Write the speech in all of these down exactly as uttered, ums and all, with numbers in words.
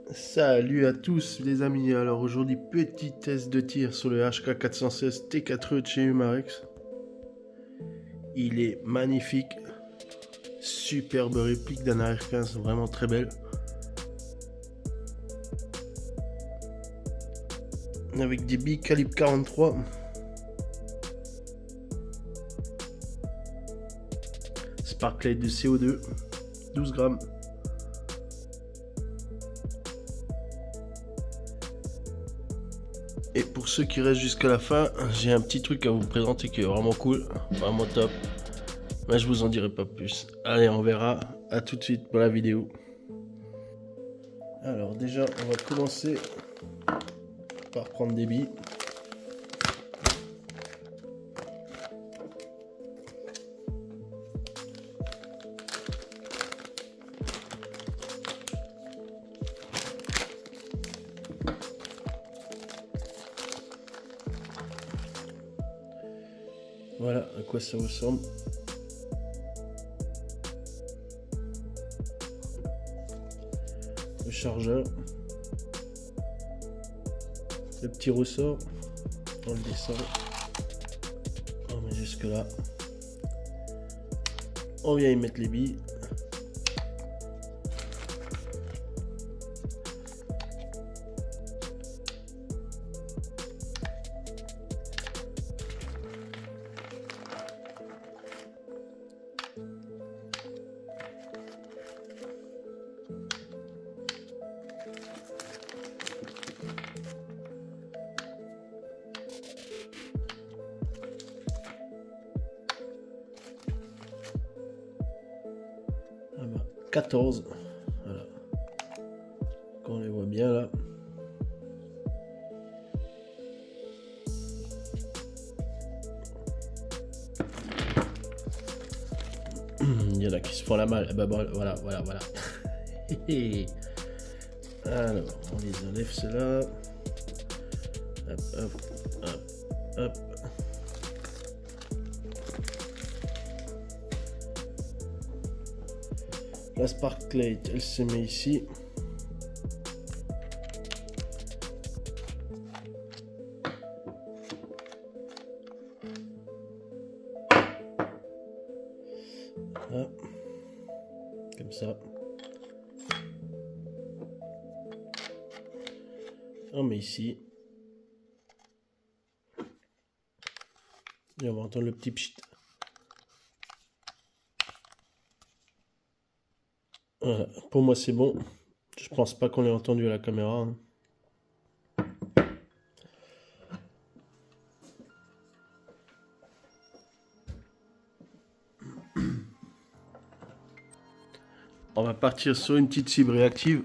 Salut à tous les amis, alors aujourd'hui petit test de tir sur le H K quatre cent seize T quatre E de chez Umarex. Il est magnifique, superbe réplique d'un A R quinze, vraiment très belle. Avec des billes calibre quarante-trois. Sparklite de C O deux, douze grammes. Et pour ceux qui restent jusqu'à la fin, j'ai un petit truc à vous présenter qui est vraiment cool, vraiment top. Mais je vous en dirai pas plus. Allez, on verra. À tout de suite pour la vidéo. Alors déjà, on va commencer par prendre des billes. Voilà à quoi ça ressemble. Le chargeur. Le petit ressort. On le descend. On met jusque là. On vient y mettre les billes. quatorze, voilà, quand on les voit bien là. Il y en a qui se font la malle. Bah, bon, voilà, voilà, voilà. Alors, on les enlève cela. Hop, hop, hop, hop. La Sparklite, elle se met ici. Voilà. Comme ça. On met ici. Et on va entendre le petit pchit. Voilà, pour moi c'est bon. Je pense pas qu'on l'ait entendu à la caméra. Hein. On va partir sur une petite cible réactive.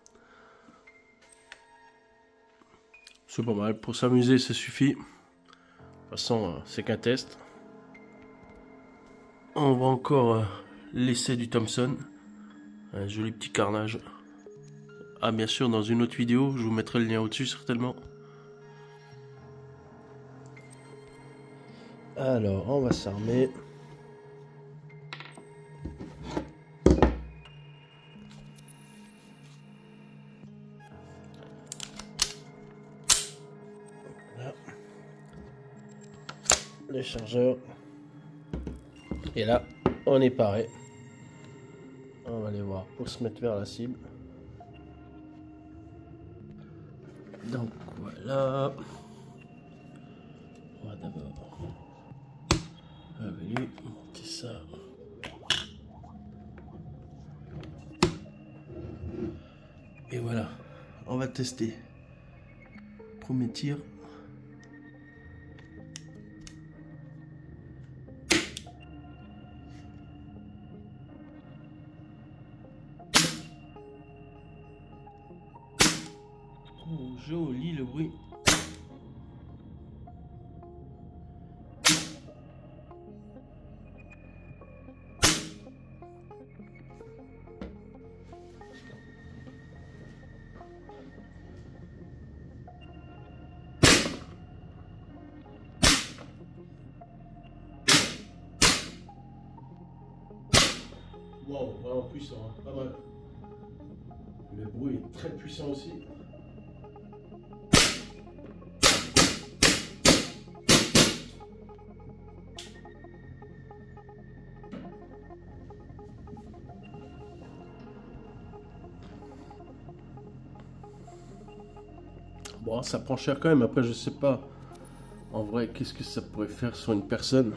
C'est pas mal. Pour s'amuser, ça suffit. De toute façon, c'est qu'un test. On va encore laisser du Thompson. Un joli petit carnage. Ah, bien sûr, dans une autre vidéo, je vous mettrai le lien au-dessus certainement. Alors, on va s'armer. Voilà. Le chargeur. Et là, on est paré. On va aller voir pour se mettre vers la cible. Donc voilà. On va d'abord revenir monter ça. Et voilà. On va tester. Premier tir. Oh, joli le bruit. Wow, vraiment puissant, hein, pas mal. Le bruit est très puissant aussi. Bon, ça prend cher quand même. Après, je sais pas. En vrai, qu'est-ce que ça pourrait faire sur une personne?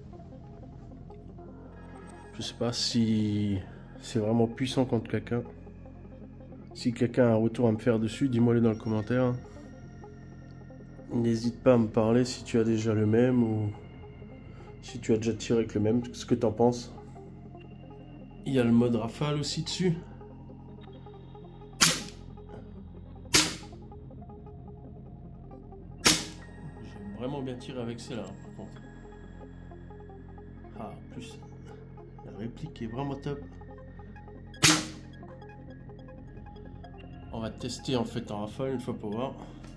Je sais pas si c'est vraiment puissant contre quelqu'un. Si quelqu'un a un retour à me faire dessus, dis-moi-le dans le commentaire. N'hésite pas à me parler si tu as déjà le même ou si tu as déjà tiré avec le même, ce que tu en penses. Il y a le mode rafale aussi dessus. J'ai vraiment bien tiré avec celle-là, par contre. Ah, en plus, la réplique est vraiment top. On va tester en fait en rafale une fois pour voir.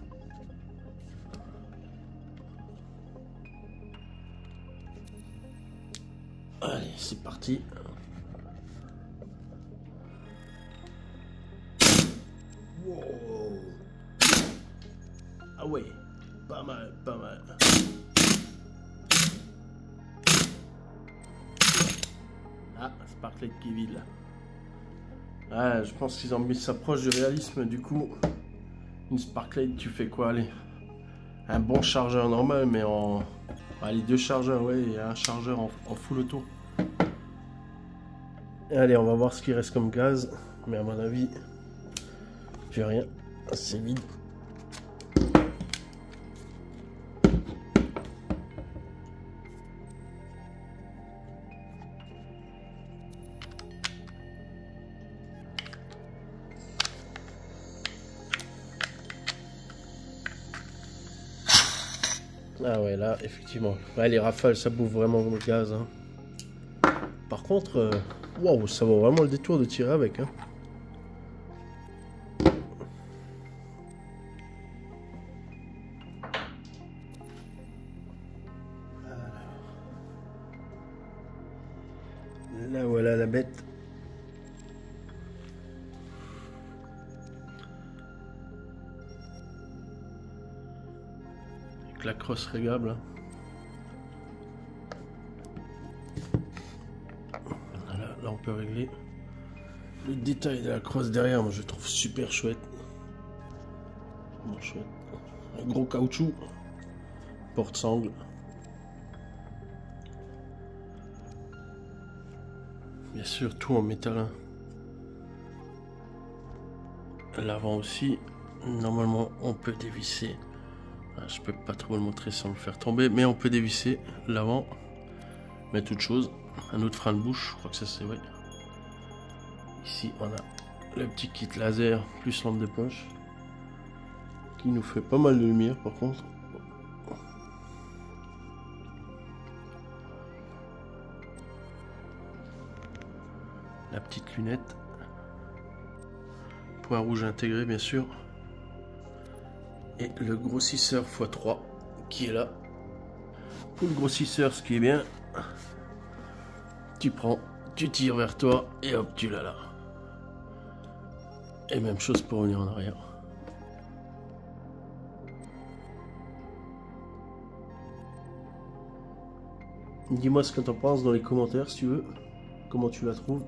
Allez, c'est parti. Wow. Ah ouais, pas mal, pas mal. Ah, Sparklight qui est vide là. Ah, je pense qu'ils ont mis ça proche du réalisme. Du coup, une Sparklight, tu fais quoi? Allez, un bon chargeur normal, mais en... Allez, deux chargeurs, ouais, et un chargeur en, en full auto. Allez, on va voir ce qui reste comme gaz. Mais à mon avis, j'ai rien. C'est vide. Ah ouais, là, effectivement. Ouais, les rafales, ça bouffe vraiment le gaz. Hein. Par contre, euh, wow, ça vaut vraiment le détour de tirer avec. Hein. Là, voilà la bête. Avec la crosse régable. Hein. Voilà, là, on peut régler. Le détail de la crosse derrière, moi je trouve super chouette. Bon, chouette. Un gros caoutchouc. Porte-sangle. Bien sûr, tout en métal. Hein. L'avant aussi. Normalement, on peut dévisser. Je peux pas trop le montrer sans le faire tomber, mais on peut dévisser l'avant. Mais toute chose. Un autre frein de bouche, je crois que ça c'est vrai. Ici, on a le petit kit laser plus lampe de poche. Qui nous fait pas mal de lumière par contre. La petite lunette. Point rouge intégré bien sûr. Et le grossisseur fois trois qui est là. Pour le grossisseur, ce qui est bien, tu prends, tu tires vers toi et hop, tu l'as là. Et même chose pour revenir en arrière. Dis-moi ce que tu en penses dans les commentaires si tu veux. Comment tu la trouves.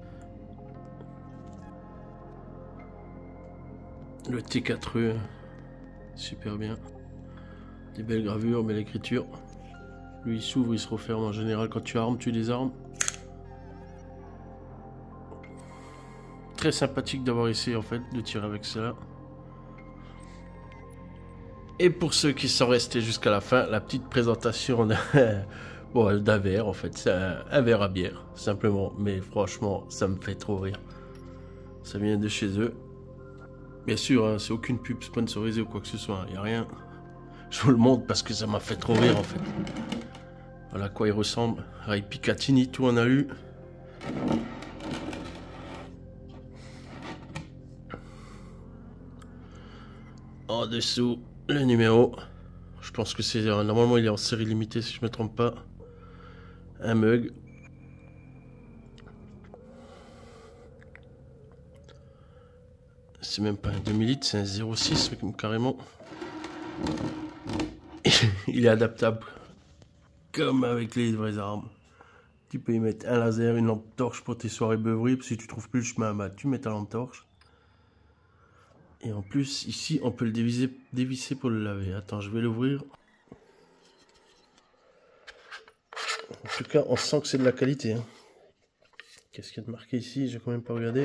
Le T quatre E, super bien. Des belles gravures, belle écriture. Lui il s'ouvre, il se referme en général quand tu armes, tu désarmes. Très sympathique d'avoir essayé en fait de tirer avec cela. Et pour ceux qui sont restés jusqu'à la fin, la petite présentation d'un bon, d'un verre en fait, c'est un, un verre à bière simplement, mais franchement ça me fait trop rire. Ça vient de chez eux. Bien sûr, hein, c'est aucune pub sponsorisée ou quoi que ce soit, il n'y a rien. Je vous le montre parce que ça m'a fait trop rire en fait. Voilà à quoi il ressemble. Ray Picatinny, tout en alu. En dessous, le numéro. Je pense que c'est... Normalement, il est en série limitée si je ne me trompe pas. Un mug. C'est même pas un demi litre, c'est un zéro six carrément. Il est adaptable. Comme avec les vraies armes. Tu peux y mettre un laser, une lampe torche pour tes soirées beuveries. Si tu trouves plus le chemin, bah, tu mets ta lampe torche. Et en plus, ici, on peut le dévisser, dévisser pour le laver. Attends, je vais l'ouvrir. En tout cas, on sent que c'est de la qualité. Hein. Qu'est-ce qu'il y a de marqué ici? J'ai quand même pas regardé.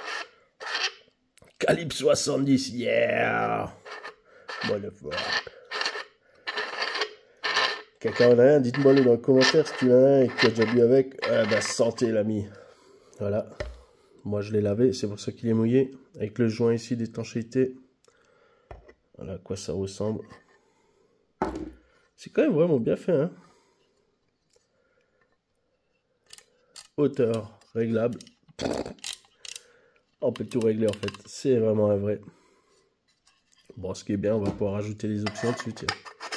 Calibre soixante-dix, yeah! Motherfucker. Quelqu'un en a un? Dites-moi le dans le commentaire si tu en as un et que tu as déjà bu avec. Ah bah santé l'ami. Voilà. Moi je l'ai lavé, c'est pour ça qu'il est mouillé. Avec le joint ici d'étanchéité. Voilà à quoi ça ressemble. C'est quand même vraiment bien fait. Hein. Hauteur réglable. On peut tout régler en fait. C'est vraiment un vrai. Bon, ce qui est bien, on va pouvoir ajouter les options dessus. Tiens.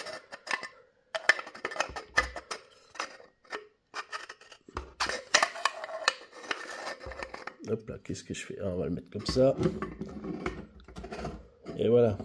Hop là, qu'est-ce que je fais? Ah, on va le mettre comme ça. Et voilà.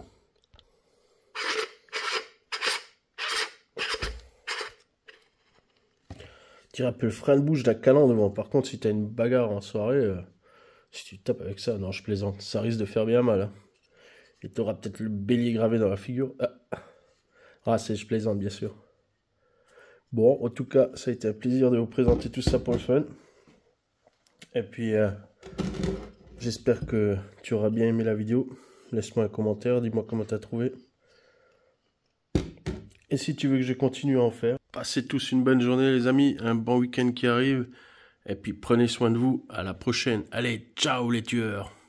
Tire un peu le frein de bouche d'un calan devant. Par contre, si tu as une bagarre en soirée, euh, si tu tapes avec ça, non, je plaisante. Ça risque de faire bien mal. Hein. Et tu auras peut-être le bélier gravé dans la figure. Ah, ah c'est je plaisante, bien sûr. Bon, en tout cas, ça a été un plaisir de vous présenter tout ça pour le fun. Et puis, euh, j'espère que tu auras bien aimé la vidéo. Laisse-moi un commentaire, dis-moi comment tu as trouvé. Et si tu veux que je continue à en faire, passez tous une bonne journée les amis, un bon week-end qui arrive. Et puis prenez soin de vous, à la prochaine. Allez, ciao les tueurs!